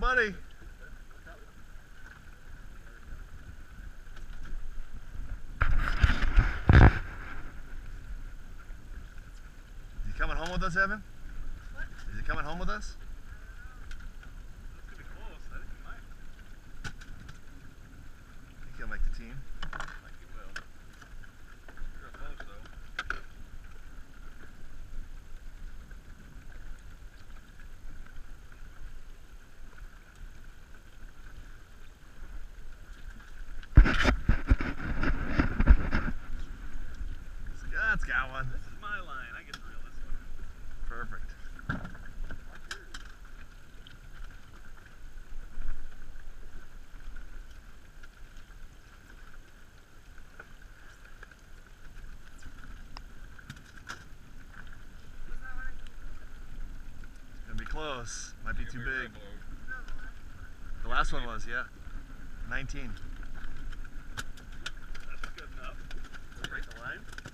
buddy. Is he coming home with us, Evan? What? Is he coming home with us? That's gonna be close. I think he might. I think he'll make the team. I think he will. Real close though. Scott's got one. This is my line. I get to reel this one. Perfect. It's gonna be close. Might be too big. The last one was, yeah. 19. That's good enough. Break the line.